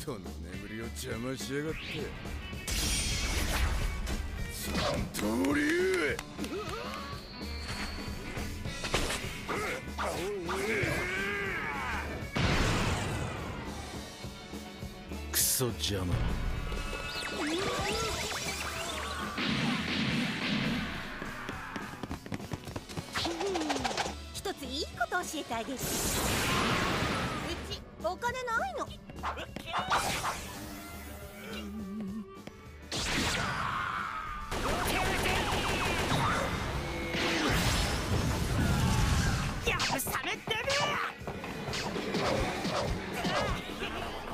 人の眠りを邪魔しやがって。三刀流クソ邪魔。 一ついいこと教えてあげる。うちお金ないの。やぶさめってめえ。